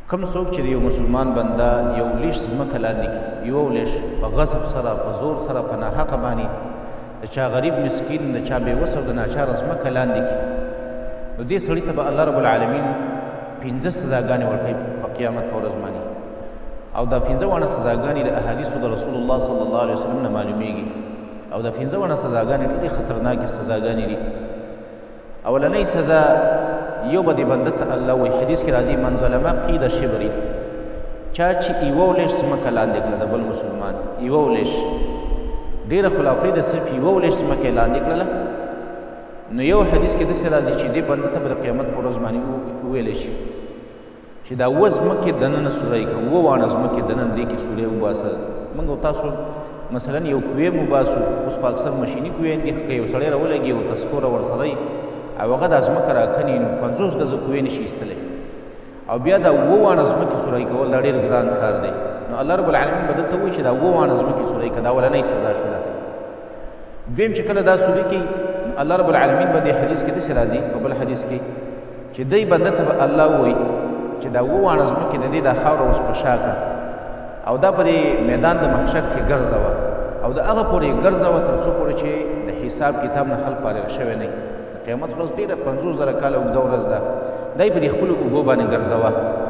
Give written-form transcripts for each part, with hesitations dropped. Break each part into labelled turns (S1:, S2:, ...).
S1: کم څوک چې د یو مسلمان بنده یو لیش ځمکه لاندې کړي، یو لیش په غصب سره په زور سره په ناحقه باندې د چا غریب مسکین د چا بېوسه او د ناچاره ځمکه لاندې کړي، نو دې سړي ته به الله رب العالمین 15 سزاګانې ورکوي په قیامت په ورځ باندې. او دا 15 واړه سزاګانې د احادیثو د رسول الله صلی الله علیه وسلم نه معلومیږي، او دا 15 واړه سزاګانې ډېرې خطرناکې سزاګانې دي. اولنۍ سزا یو به دې بنده ته الله وایي، حدیث کې راځي من ظلمه قید شبرین، چا چې یوه لیش ځمکه لاندې کړله د بل مسلمان، یوه لیش ډېره خو لافري ده، صرف یوه لیش ځمکه یې لاندې کړله، نو یو حدیث کې داسې راځي چې دې بنده ته به د قیامت په ورځ باندې وویلی شي چې دا اووه ځمکې دننه سوری کړه، اووه واړه ځمکې دننه دې کې سوری وباسه. موږ او تاسو مثلا یو کوې وباسو، اوس خو اکثر مشیني کوې دي، که یو سړی راولګي او تسکوره ورسره او هغه دا ځمکه راکني، نو 50 ګزه کوې نشي ایستلی، او بیا دا اووه واړه ځمکې سوری کول دا ډېر ګران کار دی. نو الله رب العالمین به دلته وایي چې دا اووه واړه ځمکې سوری کړه، دا اولنۍ سزا شوله. دویم چې کله دا سوری کوي، الله رب العالمین به دې حدیث کې داسې راځي په بل حدیث کې چې دی بنده ته به الله ووایي چې دا اووه واړه ځمکې د دې دا خاوره اوس په شا کړه او دا په دې میدان د محشر کې ګرځوه، او د هغه پورې ګرځوه تر څو پورې چې د حساب کتاب نه خلک فارغ شوی نه. قیامت ورځ ډېره 50,000 کاله اوږده ورځ ده، دی په دې خپلو اوږو باندې ګرځوه.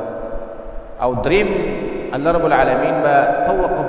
S1: او دریم الله رب العالمین به طوقه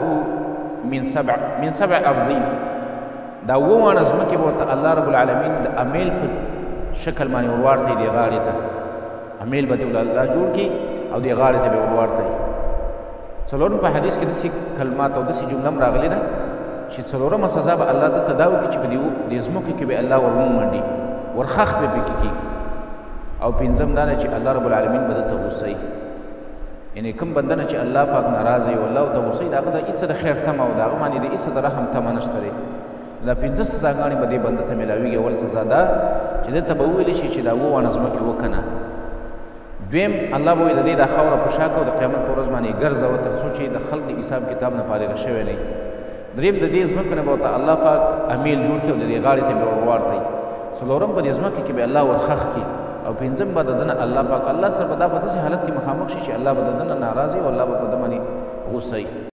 S1: من سبع ارضین، دا اووه واړه ځمکې به ورته الله رب العالمین د امیل په شکل باندې ورواړتی دې غاړې ته، امیل به دې الله جوړ کړي او دې غاړې ته به ورواړتی. څلورم په حدیث کې داسې کلمات او داسې جمله هم راغلې ده چې څلورمه سزا به الله دلته دا وکړي چې په دې ځمکو کې به الله ورمنډي، ورخخ به پکې کړي. او پنځم دا ده چې الله رب العالمین به دلته غوسه وي، یعنې کوم بنده نه چې الله پاک ناراضه وي او الله ورته غوسه وي، د هغه د هېڅ د خیر تمه او د هغه باندې د هېڅ د رحم تمه نشته دی. دا 15 سزاګانې به دې بنده ته میلاویږي. اول سزا دا چې دلته به وویلی شي چې دا اووه واړه ځمکې وکنه. دویم الله به وایي د دې دا خاوره په شا کړه او د قیامت په ورځ باندې ګرځوه تر څو چې د خلق د حساب کتاب نه فارغه شوی نه وي. دریم د دې ځمکو نه به ورته الله پاک امیل جوړ کړي او د دې غاړې ته به ورواړتی. څلورم په دې ځمکې کې به الله ورخخ کړي، او پنځم به د ده نه الله پاک الله سره به دا په داسې حالت کې مخامخ شي چې الله به د ده نه ناراض وي او الله به په ده باندې غوسه وي.